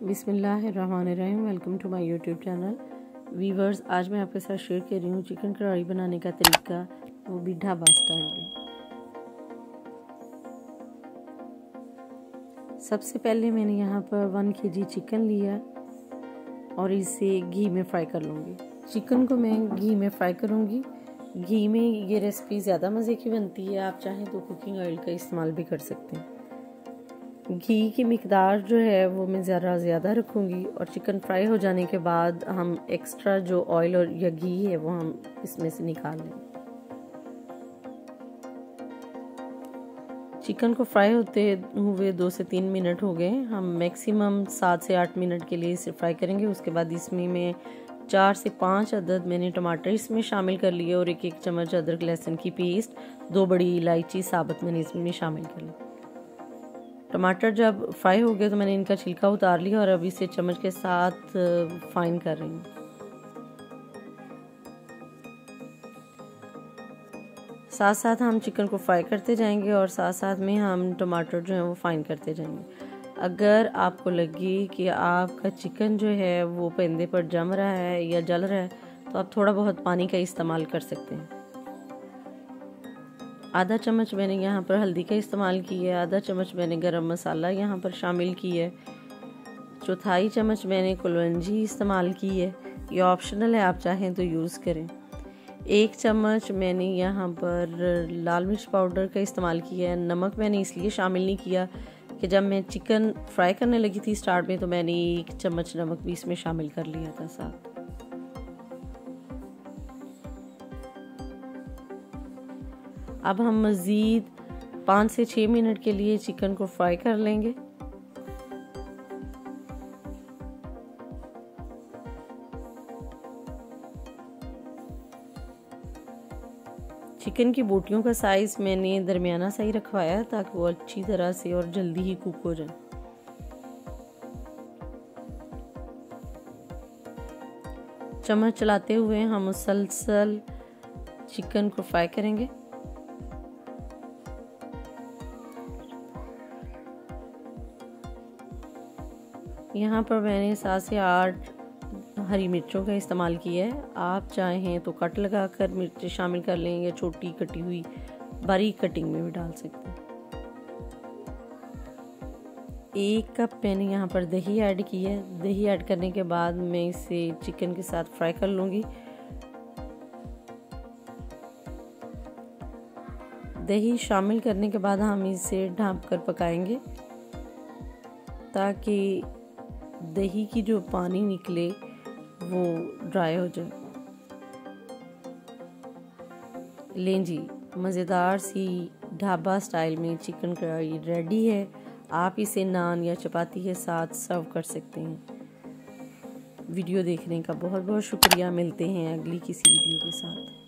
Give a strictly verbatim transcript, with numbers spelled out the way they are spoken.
बिस्मिल्लाहिर्रहमानिर्रहीम। Welcome to my YouTube channel. Viewers, आज मैं आपके साथ शेयर कर रही हूँ चिकन कढ़ाई बनाने का तरीका, वो भी ढाबा स्टाइल में। सबसे पहले मैंने यहाँ पर वन के जी चिकन लिया और इसे घी में फ्राई कर लूँगी। चिकन को मैं घी में फ्राई करूँगी। घी में ये रेसिपी ज़्यादा मज़े की बनती है। आप चाहें तो कुकिंग ऑयल का इस्तेमाल भी कर सकते हैं। घी की मिकदार जो है वो मैं ज़रा ज़्यादा रखूँगी और चिकन फ्राई हो जाने के बाद हम एक्स्ट्रा जो ऑयल और या घी है वो हम इसमें से निकाल लेंगे। चिकन को फ्राई होते हुए दो से तीन मिनट हो गए। हम मैक्सिमम सात से आठ मिनट के लिए इसे फ्राई करेंगे। उसके बाद इसमें मैं चार से पाँच अदद मैंने टमाटर इसमें शामिल कर लिए और एक एक चम्मच अदरक लहसुन की पेस्ट, दो बड़ी इलायची साबुत मैंने इसमें शामिल कर ली। टमाटर जब फ्राई हो गए तो मैंने इनका छिलका उतार लिया और अब इसे चम्मच के साथ फाइन कर रही हूँ। साथ साथ हम चिकन को फ्राई करते जाएंगे और साथ साथ में हम टमाटर जो है वो फाइन करते जाएंगे। अगर आपको लगे कि आपका चिकन जो है वो पेंदे पर जम रहा है या जल रहा है तो आप थोड़ा बहुत पानी का इस्तेमाल कर सकते हैं। आधा चम्मच मैंने यहाँ पर हल्दी का इस्तेमाल किया है, आधा चम्मच मैंने गरम मसाला यहाँ पर शामिल किया है, चौथाई चम्मच मैंने कुलवंजी इस्तेमाल की है। ये ऑप्शनल है, आप चाहें तो यूज़ करें। एक चम्मच मैंने यहाँ पर लाल मिर्च पाउडर का इस्तेमाल किया है। नमक मैंने इसलिए शामिल नहीं किया कि जब मैं चिकन फ्राई करने लगी थी स्टार्ट में तो मैंने एक चम्मच नमक भी इसमें शामिल कर लिया था साथ। अब हम मज़ीद पाँच से छः मिनट के लिए चिकन को फ्राई कर लेंगे। चिकन की बोटियों का साइज़ मैंने दरमियाना सा ही रखवाया ताकि वो अच्छी तरह से और जल्दी ही कुक हो जाए। चम्मच चलाते हुए हम मुसलसल चिकन को फ्राई करेंगे। यहाँ पर मैंने सात से आठ हरी मिर्चों का इस्तेमाल किया है। आप चाहें तो कट लगाकर मिर्चें शामिल कर लें या छोटी कटी हुई बारीक कटिंग में भी डाल सकते हैं। एक कप मैंने यहाँ पर दही ऐड की है। दही ऐड करने के बाद मैं इसे चिकन के साथ फ्राई कर लूँगी। दही शामिल करने के बाद हम इसे ढाँप कर पकाएंगे ताकि दही की जो पानी निकले वो ड्राई हो जाए। लें जी, मज़ेदार सी ढाबा स्टाइल में चिकन कढ़ाई रेडी है। आप इसे नान या चपाती के साथ सर्व कर सकते हैं। वीडियो देखने का बहुत बहुत शुक्रिया। मिलते हैं अगली किसी वीडियो के साथ।